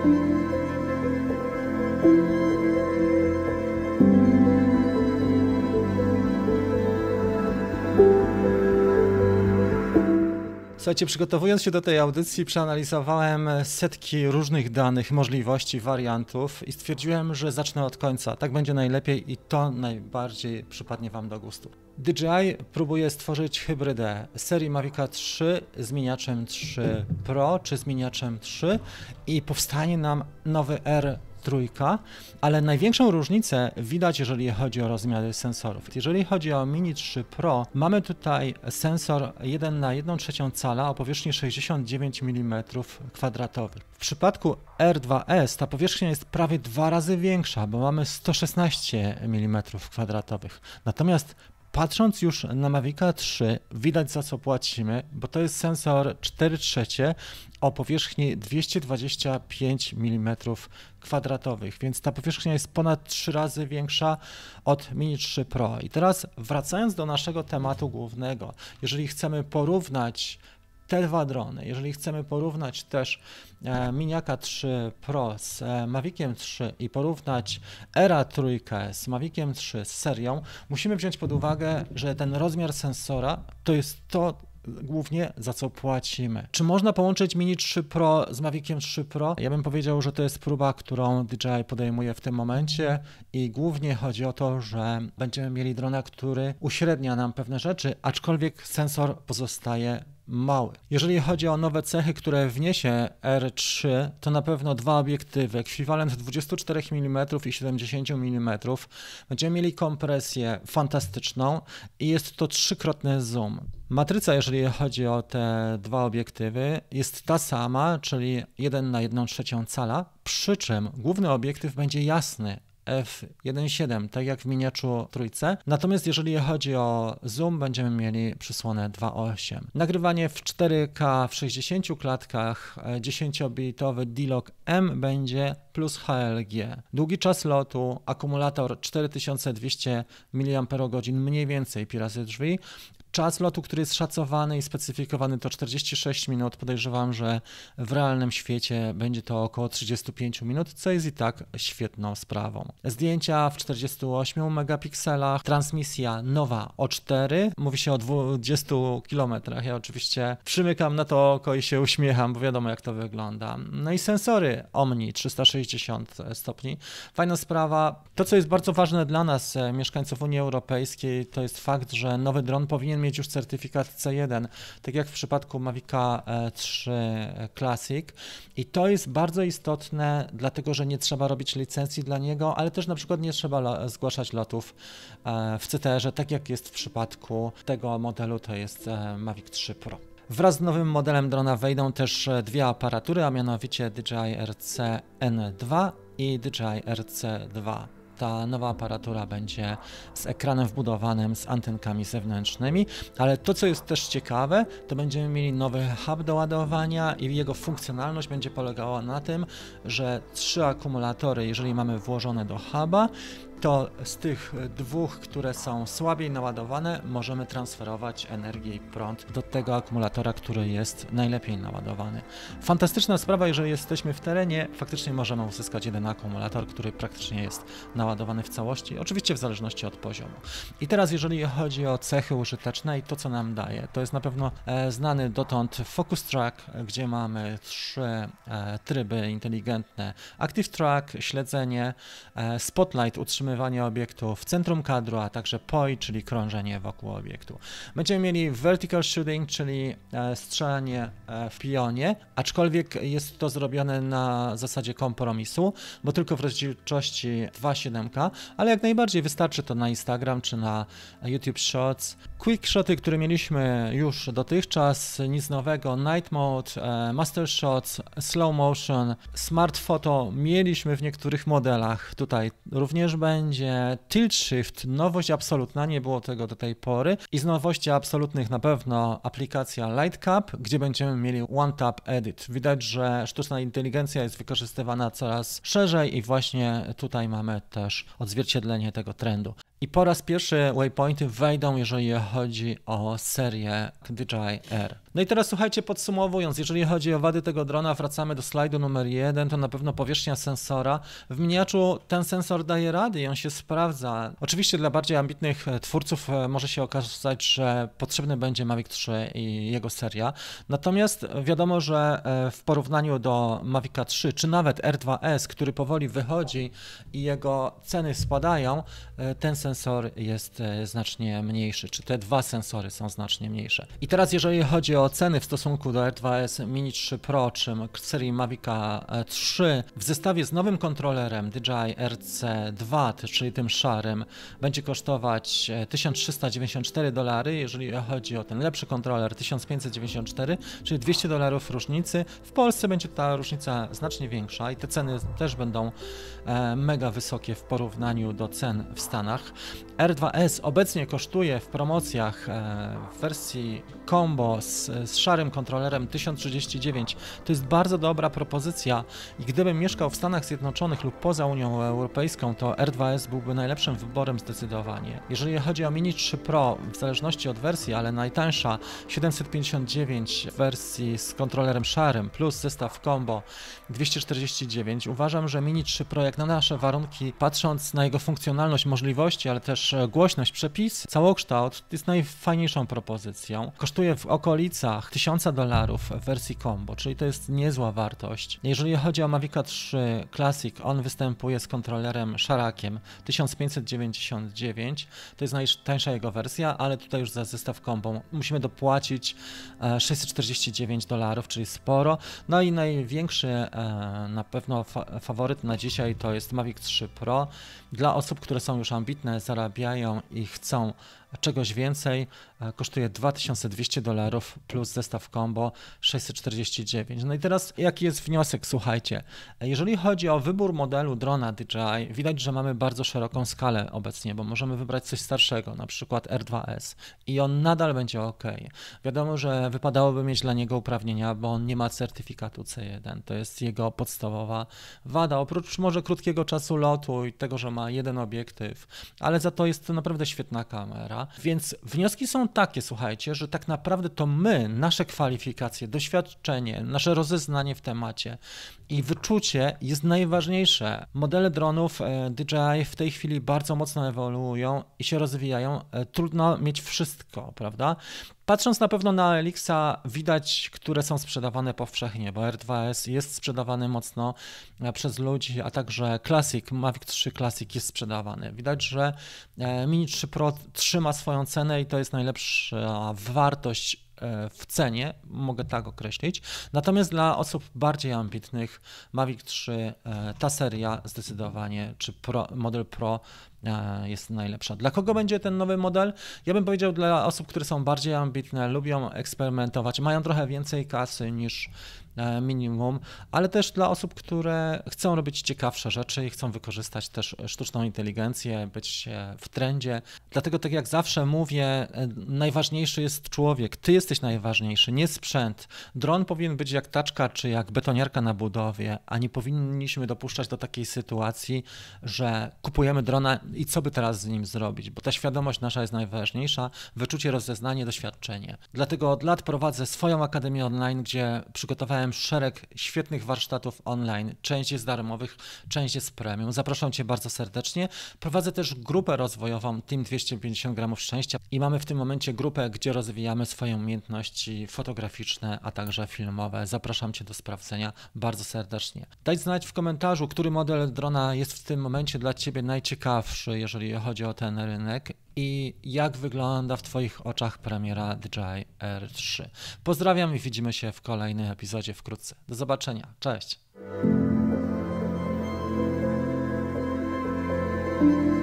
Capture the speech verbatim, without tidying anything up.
Słuchajcie, przygotowując się do tej audycji, przeanalizowałem setki różnych danych, możliwości, wariantów i stwierdziłem, że zacznę od końca. Tak będzie najlepiej i to najbardziej przypadnie Wam do gustu. D J I próbuje stworzyć hybrydę serii Mavica trzy z miniaczem trzy Pro czy z miniaczem trzy i powstanie nam nowy R trójka, ale największą różnicę widać, jeżeli chodzi o rozmiary sensorów. Jeżeli chodzi o Mini trzy Pro, mamy tutaj sensor jeden na jedną trzecią cala o powierzchni sześćdziesiąt dziewięć milimetrów kwadratowych. W przypadku R dwa S ta powierzchnia jest prawie dwa razy większa, bo mamy sto szesnaście milimetrów kwadratowych. Natomiast patrząc już na Mavica trzy, widać za co płacimy, bo to jest sensor cztery trzecie o powierzchni dwieście dwadzieścia pięć milimetrów kwadratowych, więc ta powierzchnia jest ponad trzy razy większa od Mini trzy Pro. I teraz wracając do naszego tematu głównego, jeżeli chcemy porównać te dwa drony, jeżeli chcemy porównać też e, Miniaka trzy Pro z e, Maviciem trzy i porównać Era trzy z Maviciem trzy z serią, musimy wziąć pod uwagę, że ten rozmiar sensora to jest to głównie za co płacimy. Czy można połączyć Mini trzy Pro z Maviciem trzy Pro? Ja bym powiedział, że to jest próba, którą D J I podejmuje w tym momencie i głównie chodzi o to, że będziemy mieli drona, który uśrednia nam pewne rzeczy, aczkolwiek sensor pozostaje mały. Jeżeli chodzi o nowe cechy, które wniesie R trzy, to na pewno dwa obiektywy, ekwiwalent dwadzieścia cztery milimetry i siedemdziesiąt milimetrów. Będziemy mieli kompresję fantastyczną i jest to trzykrotny zoom. Matryca, jeżeli chodzi o te dwa obiektywy, jest ta sama, czyli jeden na jedną trzecią cala, przy czym główny obiektyw będzie jasny, f jeden przecinek siedem, tak jak w miniaczu trójce. Natomiast jeżeli chodzi o zoom, będziemy mieli przysłonę dwa przecinek osiem. Nagrywanie w cztery K w sześćdziesięciu klatkach, dziesięciobitowy D-Log M będzie plus H L G. Długi czas lotu, akumulator cztery tysiące dwieście miliamperogodzin, mniej więcej pi razy drzwi. Czas lotu, który jest szacowany i specyfikowany, to czterdzieści sześć minut. Podejrzewam, że w realnym świecie będzie to około trzydzieści pięć minut, co jest i tak świetną sprawą. Zdjęcia w czterdziestu ośmiu megapikselach, transmisja nowa o cztery, mówi się o dwudziestu kilometrach. Ja oczywiście przymykam na to oko i się uśmiecham, bo wiadomo jak to wygląda. No i sensory Omni trzysta sześćdziesiąt stopni. Fajna sprawa. To, co jest bardzo ważne dla nas, mieszkańców Unii Europejskiej, to jest fakt, że nowy dron powinien mieć już certyfikat C jeden, tak jak w przypadku Mavica trzy Classic i to jest bardzo istotne, dlatego że nie trzeba robić licencji dla niego, ale też na przykład nie trzeba zgłaszać lotów w C T R-ze, tak jak jest w przypadku tego modelu, to jest Mavic trzy Pro. Wraz z nowym modelem drona wejdą też dwie aparatury, a mianowicie D J I R C N dwa i D J I R C dwa. Ta nowa aparatura będzie z ekranem wbudowanym, z antenkami zewnętrznymi, ale to, co jest też ciekawe, to będziemy mieli nowy hub do ładowania i jego funkcjonalność będzie polegała na tym, że trzy akumulatory, jeżeli mamy włożone do huba, to z tych dwóch, które są słabiej naładowane, możemy transferować energię i prąd do tego akumulatora, który jest najlepiej naładowany. Fantastyczna sprawa, jeżeli jesteśmy w terenie, faktycznie możemy uzyskać jeden akumulator, który praktycznie jest naładowany w całości, oczywiście w zależności od poziomu. I teraz jeżeli chodzi o cechy użyteczne i to, co nam daje, to jest na pewno e, znany dotąd Focus Track, gdzie mamy trzy e, tryby inteligentne, Active Track, śledzenie, e, Spotlight, utrzymywanie obiektu w centrum kadru, a także P O I, czyli krążenie wokół obiektu. Będziemy mieli Vertical Shooting, czyli e, strzelanie e, w pionie, aczkolwiek jest to zrobione na zasadzie kompromisu, bo tylko w rozdzielczości dwa przecinek siedem K, ale jak najbardziej wystarczy to na Instagram czy na YouTube Shorts. Quick Shoty, które mieliśmy już dotychczas, nic nowego, Night Mode, e, Master Shots, Slow Motion, Smart Photo mieliśmy w niektórych modelach, tutaj również będzie Tilt Shift, nowość absolutna, nie było tego do tej pory i z nowości absolutnych na pewno aplikacja Lightcap, gdzie będziemy mieli One Tap Edit. Widać, że sztuczna inteligencja jest wykorzystywana coraz szerzej i właśnie tutaj mamy też odzwierciedlenie tego trendu. I po raz pierwszy waypointy wejdą, jeżeli chodzi o serię D J I R. No i teraz słuchajcie, podsumowując, jeżeli chodzi o wady tego drona, wracamy do slajdu numer jeden, to na pewno powierzchnia sensora. W miniaczu ten sensor daje rady i on się sprawdza. Oczywiście dla bardziej ambitnych twórców może się okazać, że potrzebny będzie Mavic trzy i jego seria. Natomiast wiadomo, że w porównaniu do Mavica trzy, czy nawet R dwa S, który powoli wychodzi i jego ceny spadają, ten sensor jest znacznie mniejszy, czy te dwa sensory są znacznie mniejsze. I teraz jeżeli chodzi o ceny w stosunku do R dwa S Mini trzy Pro, czy serii Mavica trzy, w zestawie z nowym kontrolerem D J I R C dwa, czyli tym szarym, będzie kosztować tysiąc trzysta dziewięćdziesiąt cztery dolary, jeżeli chodzi o ten lepszy kontroler tysiąc pięćset dziewięćdziesiąt cztery, czyli dwieście dolarów różnicy. W Polsce będzie ta różnica znacznie większa i te ceny też będą mega wysokie w porównaniu do cen w Stanach. R dwa S obecnie kosztuje w promocjach w wersji combo z, z szarym kontrolerem tysiąc trzydzieści dziewięć. To jest bardzo dobra propozycja i gdybym mieszkał w Stanach Zjednoczonych lub poza Unią Europejską, to R dwa S byłby najlepszym wyborem zdecydowanie. Jeżeli chodzi o Mini trzy Pro, w zależności od wersji, ale najtańsza siedemset pięćdziesiąt dziewięć w wersji z kontrolerem szarym plus zestaw combo dwieście czterdzieści dziewięć, uważam, że Mini trzy Pro jak na nasze warunki, patrząc na jego funkcjonalność, możliwości, ale też głośność, przepis, całokształt, jest najfajniejszą propozycją. Kosztuje w okolicach tysiąc dolarów w wersji combo, czyli to jest niezła wartość. Jeżeli chodzi o Mavica trzy Classic, on występuje z kontrolerem szarakiem tysiąc pięćset dziewięćdziesiąt dziewięć, to jest najtańsza jego wersja, ale tutaj już za zestaw combo musimy dopłacić sześćset czterdzieści dziewięć dolarów, czyli sporo. No i największy na pewno fa faworyt na dzisiaj to jest Mavic trzy Pro. Dla osób, które są już ambitne, zarabiają i chcą czegoś więcej, kosztuje dwa tysiące dwieście dolarów plus zestaw combo sześćset czterdzieści dziewięć. No i teraz jaki jest wniosek? Słuchajcie, jeżeli chodzi o wybór modelu drona D J I, widać, że mamy bardzo szeroką skalę obecnie, bo możemy wybrać coś starszego, na przykład R dwa S i on nadal będzie ok. Wiadomo, że wypadałoby mieć dla niego uprawnienia, bo on nie ma certyfikatu C jeden, to jest jego podstawowa wada, oprócz może krótkiego czasu lotu i tego, że ma jeden obiektyw, ale za to jest to naprawdę świetna kamera. Więc wnioski są takie, słuchajcie, że tak naprawdę to my, nasze kwalifikacje, doświadczenie, nasze rozeznanie w temacie i wyczucie jest najważniejsze. Modele dronów D J I w tej chwili bardzo mocno ewoluują i się rozwijają. Trudno mieć wszystko, prawda? Patrząc na pewno na Elixa, widać, które są sprzedawane powszechnie, bo R dwa S jest sprzedawany mocno przez ludzi, a także Classic, Mavic trzy Classic jest sprzedawany. Widać, że Mini trzy Pro trzyma swoją cenę i to jest najlepsza wartość w cenie, mogę tak określić. Natomiast dla osób bardziej ambitnych Mavic trzy, ta seria zdecydowanie, czy Pro, model Pro jest najlepsza. Dla kogo będzie ten nowy model? Ja bym powiedział dla osób, które są bardziej ambitne, lubią eksperymentować, mają trochę więcej kasy niż minimum, ale też dla osób, które chcą robić ciekawsze rzeczy i chcą wykorzystać też sztuczną inteligencję, być w trendzie. Dlatego tak jak zawsze mówię, najważniejszy jest człowiek. Ty jesteś najważniejszy, nie sprzęt. Dron powinien być jak taczka czy jak betoniarka na budowie, a nie powinniśmy dopuszczać do takiej sytuacji, że kupujemy drona i co by teraz z nim zrobić, bo ta świadomość nasza jest najważniejsza, wyczucie, rozeznanie, doświadczenie. Dlatego od lat prowadzę swoją akademię online, gdzie przygotowałem szereg świetnych warsztatów online. Część jest darmowych, część jest premium. Zapraszam Cię bardzo serdecznie. Prowadzę też grupę rozwojową Team dwieście pięćdziesiąt gramów szczęścia i mamy w tym momencie grupę, gdzie rozwijamy swoje umiejętności fotograficzne, a także filmowe. Zapraszam Cię do sprawdzenia bardzo serdecznie. Daj znać w komentarzu, który model drona jest w tym momencie dla Ciebie najciekawszy, jeżeli chodzi o ten rynek i jak wygląda w Twoich oczach premiera D J I R trzy. Pozdrawiam i widzimy się w kolejnym epizodzie wkrótce. Do zobaczenia. Cześć!